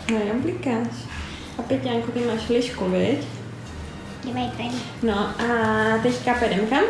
No jo, blikáš. A Peťánku, ty máš lišku, viď? No a teďka půjdem kam?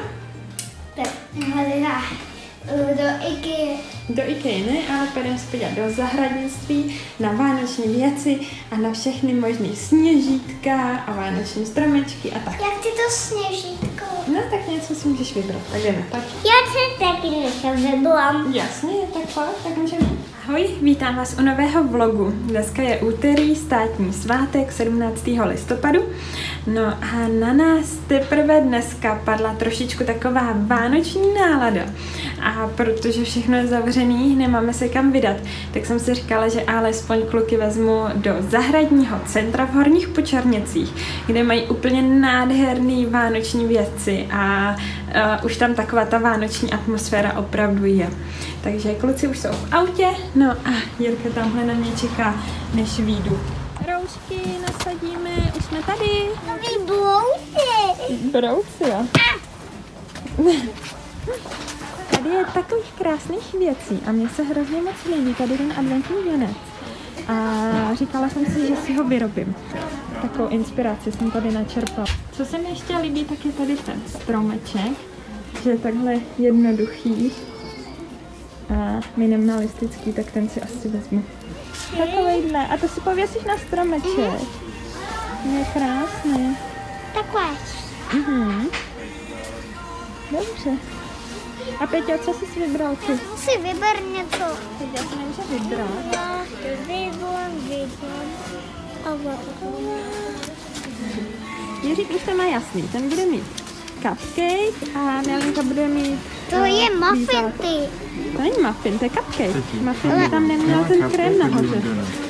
Do IKEA. Do IKEA, ne? Ale půjdeme se podívat do zahradnictví, na vánoční věci a na všechny možný sněžítka a vánoční stromečky a tak. Jak ty to sněžítko? No tak něco si můžeš vybrat, tak jdeme, pojď. Já se taky něco vybrám. Jasně, tak pojď, tak můžeme. Ahoj, vítám vás u nového vlogu. Dneska je úterý, státní svátek, 17. listopadu. No a na nás teprve dneska padla trošičku taková vánoční nálada. A protože všechno je zavřený, nemáme se kam vydat, tak jsem si říkala, že alespoň kluky vezmu do zahradního centra v Horních Počerněcích, kde mají úplně nádherný vánoční věci a už tam taková ta vánoční atmosféra opravdu je. Takže kluci už jsou v autě, no a Jirka tamhle na mě čeká, než vyjdu. Roušky nasadíme, už jsme tady. Nový brouci. Brouci, jo. Tady je takových krásných věcí a mně se hrozně moc líbí tady ten adventní věnec. A říkala jsem si, že si ho vyrobím. Takovou inspiraci jsem tady načerpala. Co se mi ještě líbí, tak je tady ten stromeček, že je takhle jednoduchý a minimalistický, tak ten si asi vezmu. Takovejhle. A to si pověsíš na stromeček. Je krásný. Takhle. Dobře. A Peťo, co jsi si vybral ty? Si vyber něco. Já si nemůžu vybrat. Jiřík už to má jasný, ten bude mít cupcake a Nelinka bude mít... To je muffin, ty. To není muffin, to je cupcake. Muffin by tam neměl ten krém nahoře.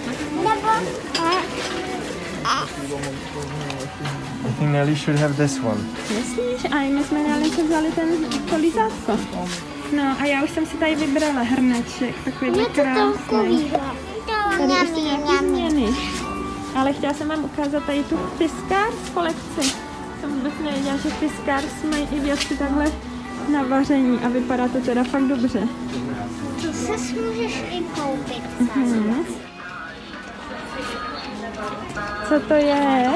I think Nelly should have this one. Myslíš? A my jsme Nelince vzali to lízátko. No a já už jsem si tady vybrala hrneček, takovýhle krásný. Tady ještě nějaký změny. Ale chtěla jsem vám ukázat tady tu Fiskars kolekci. Jsem vůbec nevěděla, že Fiskars mají i věci takhle na vaření a vypadá to teda fakt dobře. To se můžeš i koupit. Co to je?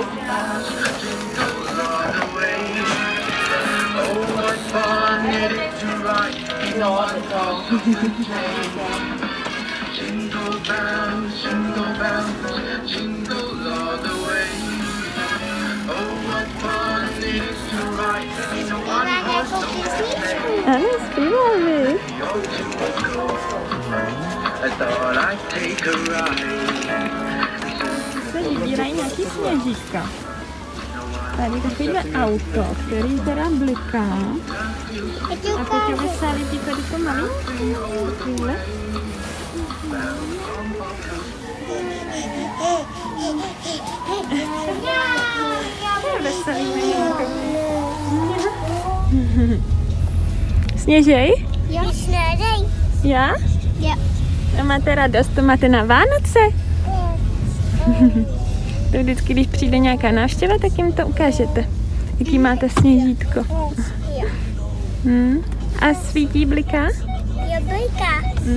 Ano, zpíváme. Se vybírají nějaký sněžítka. Tady takovýhle auto, který teda bliká. A Peťovi se líbí tady to malinký. Takovýhle. To je veselý miminko. Sněžej? Jo, sněžej. Já? Jo. A máte radost, to máte na Vánoce? To vždycky, když přijde nějaká návštěva, tak jim to ukážete. Jaký máte sněžítko. A svítí, bliká? Jo, bliká.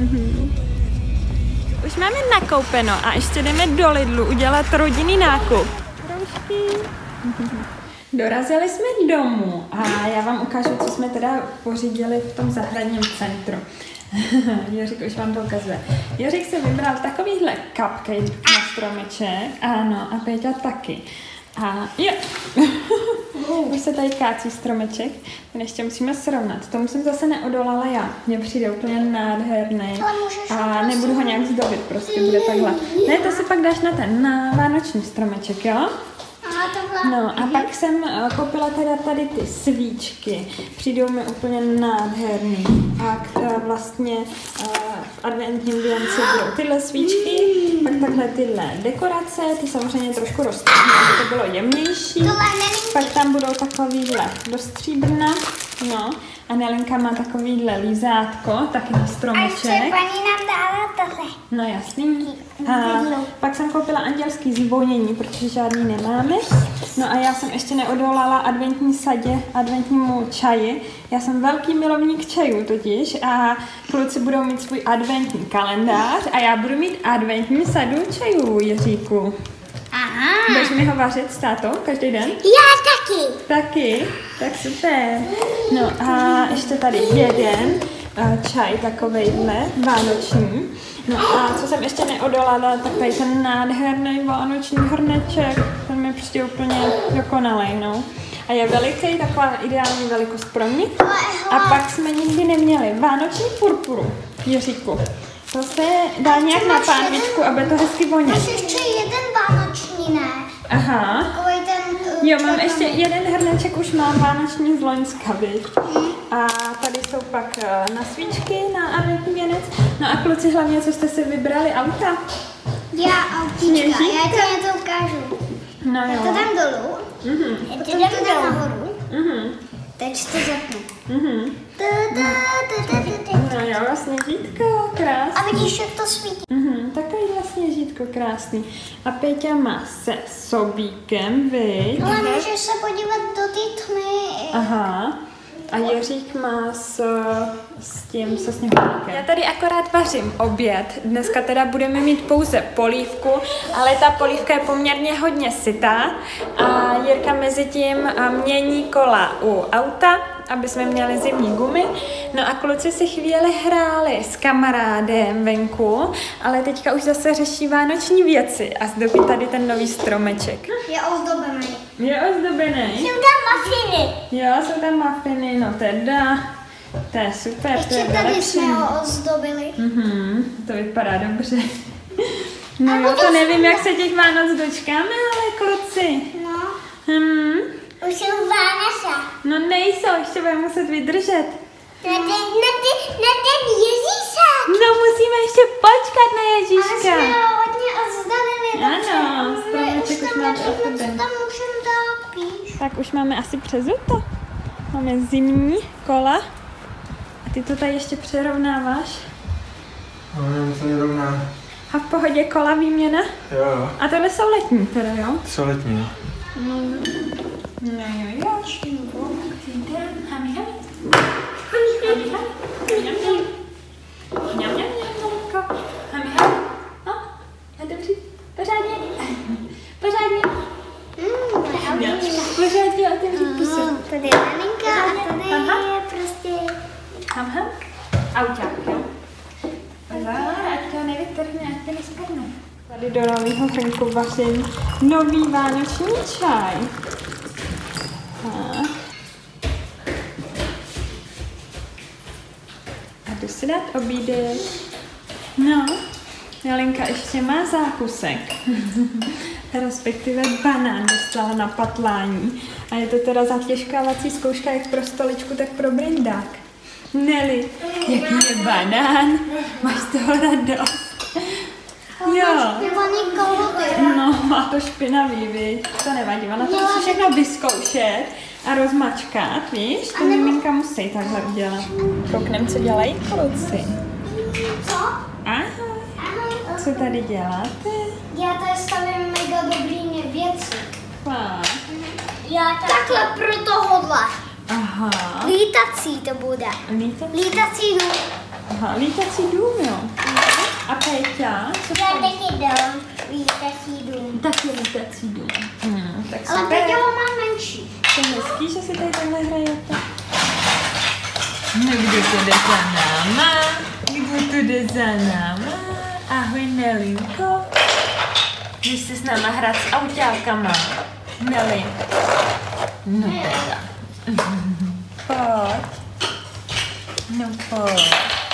Už máme nakoupeno a ještě jdeme do Lidlu udělat rodinný nákup. Roušky. Dorazili jsme domů a já vám ukážu, co jsme teda pořídili v tom zahradním centru. Jiřík už vám to ukazuje. Jiřík si vybral takovýhle cupcake na stromeček, ano, a Péťa taky. A jo, už se tady kácí stromeček, ten ještě musíme srovnat. Tomu jsem zase neodolala já, mně přijde úplně nádherný a nebudu ho nějak zdobit, prostě bude takhle. Ne, to si pak dáš na vánoční stromeček, jo? No a pak jsem koupila teda tady ty svíčky, přijdou mi úplně nádherný a vlastně v adventním věnci budou tyhle svíčky, pak takhle tyhle dekorace, ty samozřejmě trošku rozstříhnu, aby to bylo jemnější, pak tam budou takovýhle do stříbrna No, a Nelinka má takovýhle lízátko, taky na A ještě stromeček. paní nám dala tohle. No jasný. A pak jsem koupila andělský zvonění, protože žádný nemáme. No a já jsem ještě neodolala adventní sadě, adventnímu čaji. Já jsem velký milovník čajů totiž a kluci budou mít svůj adventní kalendář a já budu mít adventní sadu čajů, Jiříku. Aha. Budeš mi ho vařit s tátou každý den? Já taky. Taky? Tak super. No a ještě tady jeden čaj takovejhle, vánoční. No a co jsem ještě neodolala, takový ten nádherný vánoční hrneček. Ten mi přijde úplně dokonalej, no. A je veliký, taková ideální velikost pro mě. A pak jsme nikdy neměli vánoční purpuru, Jiříku. To se dá nějak na pánvičku, aby to hezky vonělo. Máš ještě jeden vánoční, ne? Aha. Takový ten... Jo, mám ještě jeden hrneček, už mám vánoční z loňska, viď? A tady jsou pak na svíčky, na adventní věnec. No a kluci, hlavně, co jste si vybrali, auta? Já autíčka, já ti to ukážu. No Já jo. to dám dolů. Já to dám nahoru. Teď to zapnu. No jo, sněžítko, krásný. A vidíš, jak to svítí? Takovýhle sněžítko krásný. A Péťa má se sobíkem, viď? Ale můžeš se podívat do té tmy. Aha. A Jiřík má se sněhurníkem. Já tady akorát vařím oběd. Dneska teda budeme mít pouze polívku, ale ta polívka je poměrně hodně sytá. A Jirka mezi tím mění kola u auta, aby jsme měli zimní gumy. No a kluci si chvíli hráli s kamarádem venku, ale teďka už zase řeší vánoční věci a zdobí tady ten nový stromeček. Je ozdobený. Je ozdobený. Jsou tam mafiny. Jo, jsou tam mafiny, no teda, to je super, to Ještě je tady lepší. jsme ho ozdobili. To vypadá dobře. No jo, to nevím, jak se těch Vánoc dočkáme, ale kluci. No, Už už jsou Vánoce. No nejsou, ještě budeme muset vydržet. Na ten Ježíšek. No musíme ještě počkat na Ale Ježíška. jsme ho hodně ozdobili. Ano, stromeček už má trochu co den. tam můžeme dát, píš? Tak už máme asi přezuto. Máme zimní kola. A ty to tady ještě přerovnáváš. No, nevím, co mě rovná. A v pohodě kola výměna. Jo, A tohle jsou letní teda, jo? co letní. No jo. Pořádně otevři pusu. Tady je maminka a tady je prostě... Ham. Auťák, jo? Pozor, ať to nevytrhne, ať to nespadne. Tady do nového hrnku vařím nový vánoční čaj. Tak. A jdu si dát obídek. No, Jelinka ještě má zákusek. Respektive banán dostala na patlání. A je to teda zatěžkávací zkouška jak pro stoličku, tak pro brindák. Neli, jaký je banán? Máš toho radost? Jo. No, má to špinavý, viď? To nevadí, ona to musí všechno vyzkoušet a rozmačkat, víš? To miminka musí takhle udělat. Kouknem, co dělají kluci. Co? Ahoj. Co tady děláte? Já tady stavím mega dobrý věci. Fakt. Já takhle pro tohohle. Aha. Lítací to bude. Lítací dům. Aha, lítací dům, jo. A Péťa? Co Já to? taky dám lítací dům. Taky lítací dům. Tak Ale super. Peťa ho má menší. To je hezký, že si tady takhle hrajete. No, kdo to jde za náma? Kdo to jde za náma? Ahoj, Nelinko. Když jsi s náma hrát s auťákama. Neli. No teda. Pojď. No pojď.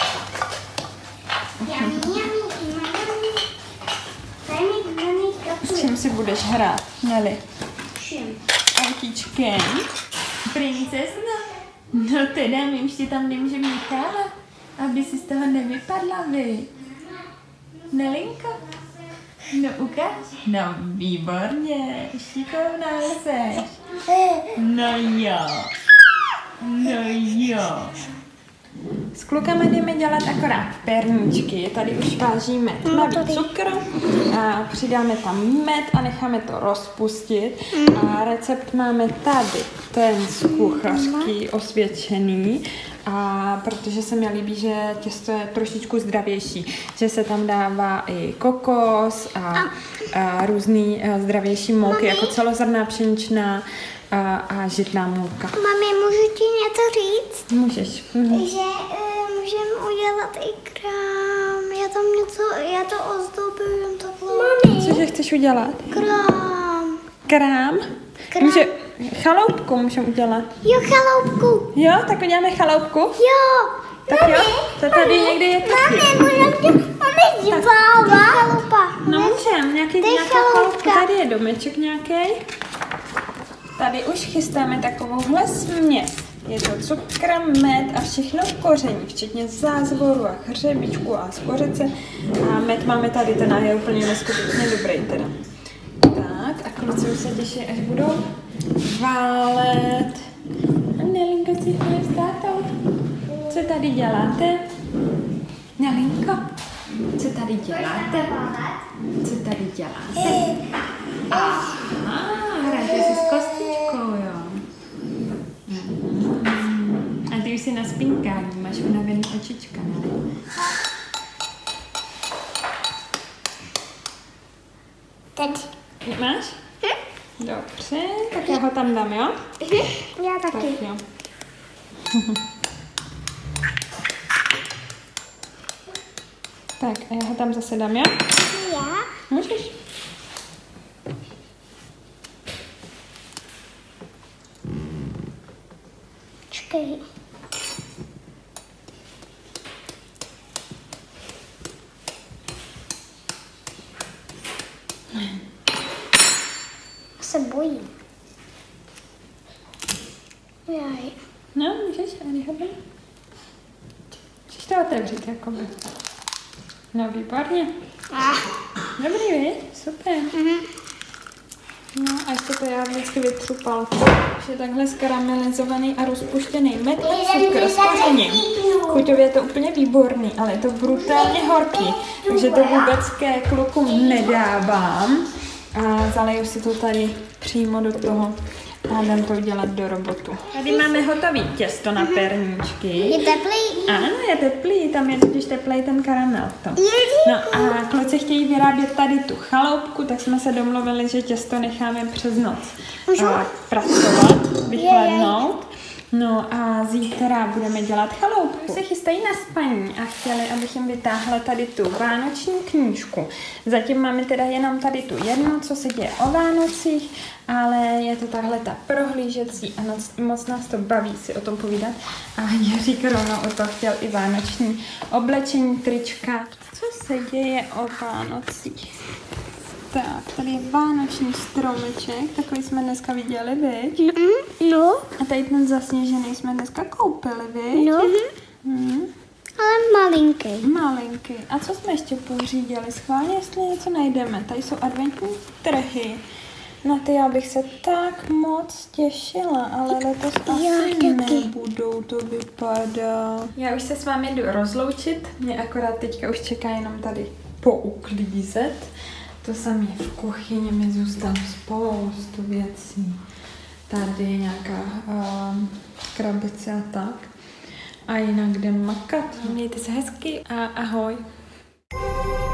S čím si budeš hrát, Neli? Autíčkem? Princezna? No teda, my už ti tam nemůžeme nechávat, aby si z toho nevypadla, vy. Nelinko? No ukáž. No výborně, šikovná seš. No jo. No jo. S klukama jdeme dělat akorát perníčky. Tady už vážíme tmavý cukr, a přidáme tam med a necháme to rozpustit. A recept máme tady, ten z kuchařky osvědčený. A protože se mi líbí, že těsto je trošičku zdravější, že se tam dává i kokos a různý zdravější mouky, jako celozrnná pšeničná a žitná mouka. Mami, můžu ti něco říct? Můžeš. Že můžeme udělat i krám. Já to ozdobuju takhle. Mami. Cože chceš udělat? Krám. Krám? Chaloupku můžeme udělat. Jo, chaloupku. Jo, tak uděláme chaloupku? Jo. Tak jo, to tady někde je taky. Mami, chaloupa. No můžeme, nějaká chaloupka. Tady je domeček nějaký. Tady už chystáme takovouhle směs. Je to cukr, med a všechno v koření, včetně zázvoru a hřebíčku a skořice. A med máme tady, ten je úplně neskutečně dobrý teda. Tak a kluci už se těší, až budou válet. A Nelinko si chvíli s tátou. Co tady děláte? Nelinko, co tady děláte? Co tady děláte? Aha, hrajete si s kostičkou, jo. A ty už si na spinkání, máš unavený očička, ne? Teď. Máš? Dobře, tak já ho tam dám, jo? Já taky. Tak jo. Tak a já ho tam zase dám, jo? Já? Můžeš. Čekej. Se bojím. Jaj. No, můžeš, a rychle. Můžeš to otevřít, jakoby. No, výborně. Dobrý, viď? Super. No, a ještě to já vždycky vytřu palku. Už je takhle skaramelizovaný a rozpuštěný med a cukr s kořením. Chuťově je to úplně výborný, ale je to brutálně horký, takže to vůbec ke klukům nedávám. A zaleju si to tady přímo do toho a dám to udělat do robotu. Tady máme hotový těsto na perníčky. Je teplý? Ano, je teplý, tam je totiž teplý ten karamel. No a kluci chtějí vyrábět tady tu chaloupku, tak jsme se domluvili, že těsto necháme přes noc pracovat, vychladnout. No a zítra budeme dělat chaloupku. Se chystají na spaní a chtěli, abych jim vytáhla tady tu vánoční knížku. Zatím máme teda jenom tady tu jednu, co se děje o Vánocích, ale je to tahle ta prohlížecí a moc nás to baví si o tom povídat. A Jiřík rovnou o to chtěl i vánoční oblečení, trička. Co se děje o Vánocích? Tak, tady je vánoční stromeček, takový jsme dneska viděli, viď? No. A tady ten zasněžený jsme dneska koupili, viď? No. Ale malinký. Malinký. A co jsme ještě pořídili? Schválně, jestli něco najdeme. Tady jsou adventní trhy. Na ty já bych se tak moc těšila, ale letos asi nebudou, to vypadá. Já už se s vámi jdu rozloučit, mě akorát teďka už čeká jenom tady pouklízet. To samé v kuchyni mi zůstalo spoustu věcí. Tady je nějaká krabice a tak. A jinak jdem makat. Mějte se hezky a ahoj.